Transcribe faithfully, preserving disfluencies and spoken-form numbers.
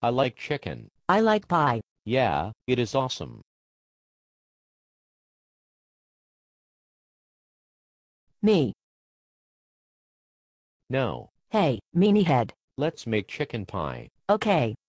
I like chicken. I like pie. Yeah, it is awesome. Me. No. Hey, meanie head. Let's make chicken pie. Okay.